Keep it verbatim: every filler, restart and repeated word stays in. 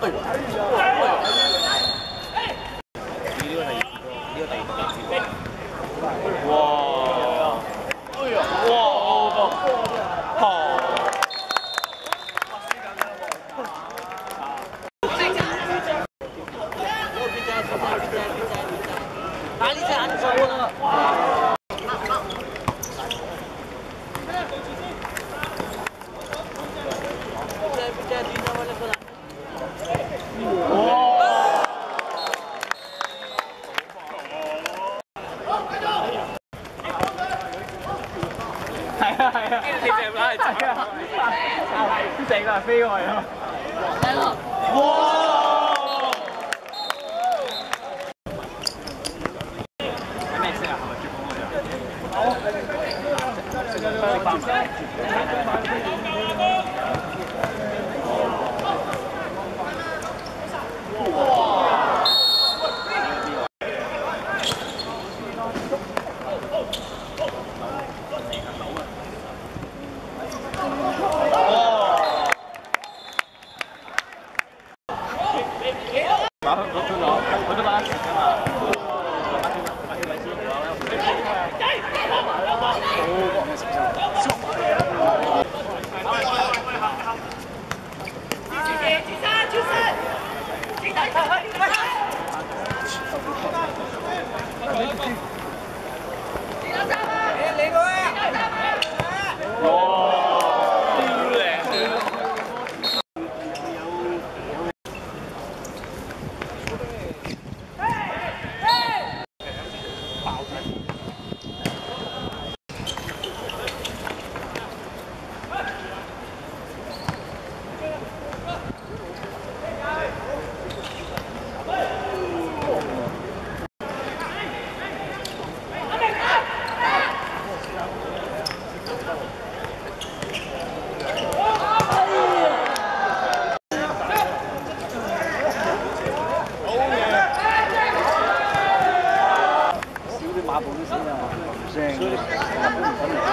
哇！哎呀！哇！好！哪里在？哪里在？哇！ 係啊係啊，你隻拉嚟走啊！成個人飛過去啊！嚟啦！哇！咩色啊？係咪珠江嗰隻？好。把佢攞咗，佢都把得成㗎嘛。把條位置攞啦。馬步都先啊，唔聲。